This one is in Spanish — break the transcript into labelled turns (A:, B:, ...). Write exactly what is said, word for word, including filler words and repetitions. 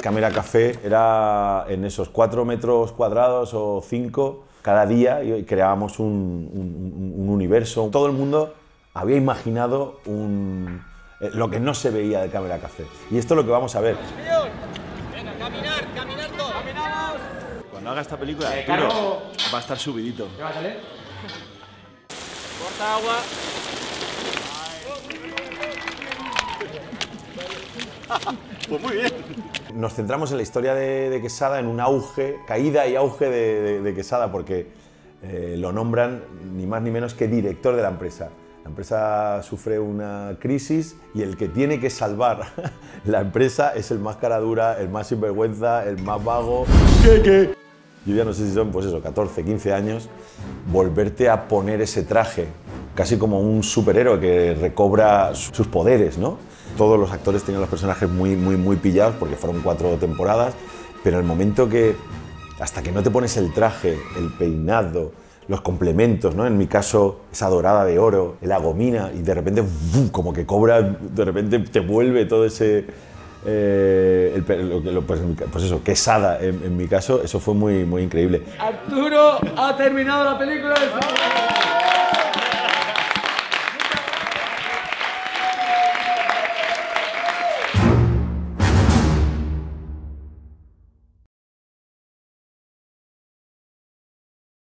A: Cámara Café era en esos cuatro metros cuadrados o cinco cada día y creábamos un, un, un universo. Todo el mundo había imaginado un, lo que no se veía de Cámara Café. Y esto es lo que vamos a ver.
B: Venga, caminar, caminar todos. ¡Caminamos!
C: Cuando haga esta película,
B: eh,
C: Arturo, va a estar subidito.
B: ¿Qué va a salir? Corta agua.
C: Pues muy bien.
A: Nos centramos en la historia de, de Quesada, en un auge, caída y auge de, de, de Quesada, porque eh, lo nombran ni más ni menos que director de la empresa. La empresa sufre una crisis y el que tiene que salvar la empresa es el más cara dura, el más sinvergüenza, el más vago. ¿Qué, qué? Yo ya no sé si son, pues eso, catorce, quince años, volverte a poner ese traje, casi como un superhéroe que recobra sus poderes, ¿no? Todos los actores tenían los personajes muy, muy, muy pillados porque fueron cuatro temporadas, pero el momento que, hasta que no te pones el traje, el peinado, los complementos, ¿no? En mi caso, esa dorada de oro, la gomina, y de repente, ¡bum!, como que cobra, de repente te vuelve todo ese... Eh, el, lo, lo, pues, pues eso, Quesada, en, en mi caso, eso fue muy, muy increíble.
B: Arturo ha terminado la película.